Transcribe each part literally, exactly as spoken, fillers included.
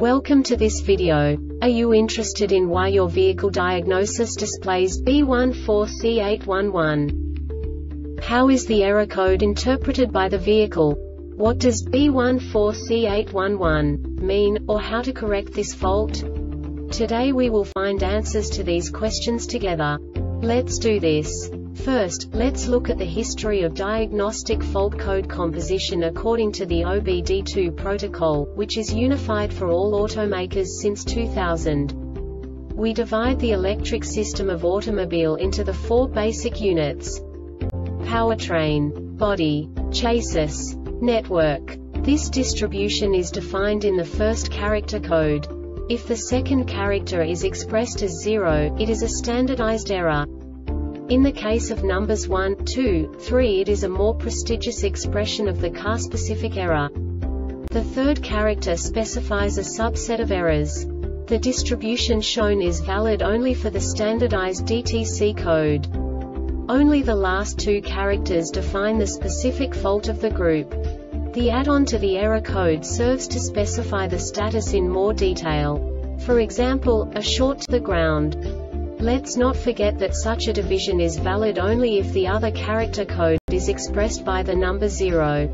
Welcome to this video. Are you interested in why your vehicle diagnosis displays B one four C eight one one? How is the error code interpreted by the vehicle? What does B one four C eight one one mean, or how to correct this fault? Today we will find answers to these questions together. Let's do this. First, let's look at the history of diagnostic fault code composition according to the O B D two protocol, which is unified for all automakers since two thousand. We divide the electric system of automobile into the four basic units: powertrain, body, chassis, network. This distribution is defined in the first character code. If the second character is expressed as zero, it is a standardized error. In the case of numbers one, two, three, it is a more prestigious expression of the car-specific error. The third character specifies a subset of errors. The distribution shown is valid only for the standardized D T C code. Only the last two characters define the specific fault of the group. The add-on to the error code serves to specify the status in more detail. For example, a short to the ground. Let's not forget that such a division is valid only if the other character code is expressed by the number zero.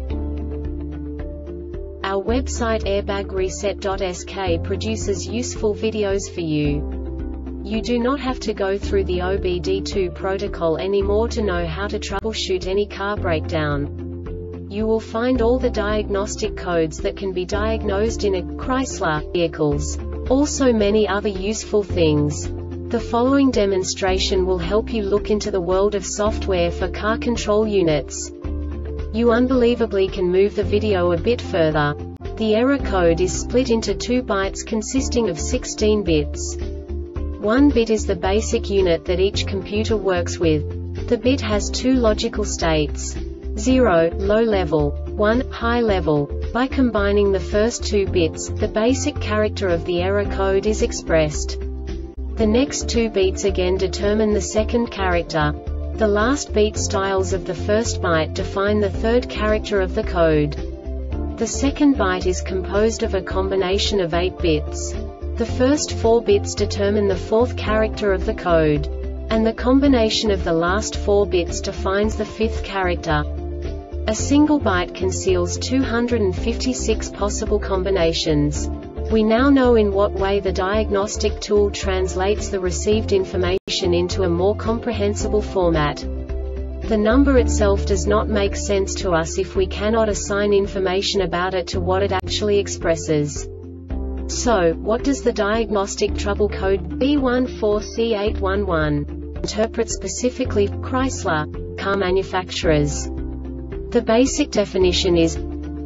Our website airbag reset dot S K produces useful videos for you. You do not have to go through the O B D two protocol anymore to know how to troubleshoot any car breakdown. You will find all the diagnostic codes that can be diagnosed in a Chrysler vehicles. Also many other useful things. The following demonstration will help you look into the world of software for car control units. You unbelievably can move the video a bit further. The error code is split into two bytes consisting of sixteen bits. One bit is the basic unit that each computer works with. The bit has two logical states: zero, low level, one, high level. By combining the first two bits, the basic character of the error code is expressed. The next two beats again determine the second character. The last beat styles of the first byte define the third character of the code. The second byte is composed of a combination of eight bits. The first four bits determine the fourth character of the code. And the combination of the last four bits defines the fifth character. A single byte conceals two hundred fifty-six possible combinations. We now know in what way the diagnostic tool translates the received information into a more comprehensible format. The number itself does not make sense to us if we cannot assign information about it to what it actually expresses. So, what does the diagnostic trouble code B one four C eight one one interpret specifically for Chrysler car manufacturers? The basic definition is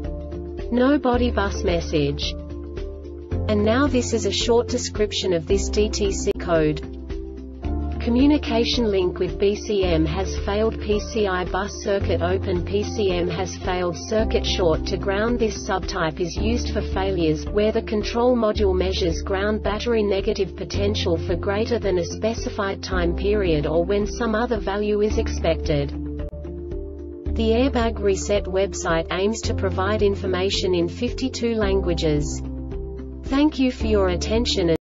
no body bus message. And now this is a short description of this D T C code. Communication link with B C M has failed. P C I bus circuit open. P C M has failed. Circuit short to ground. This subtype is used for failures where the control module measures ground battery negative potential for greater than a specified time period or when some other value is expected. The Airbag Reset website aims to provide information in fifty-two languages. Thank you for your attention.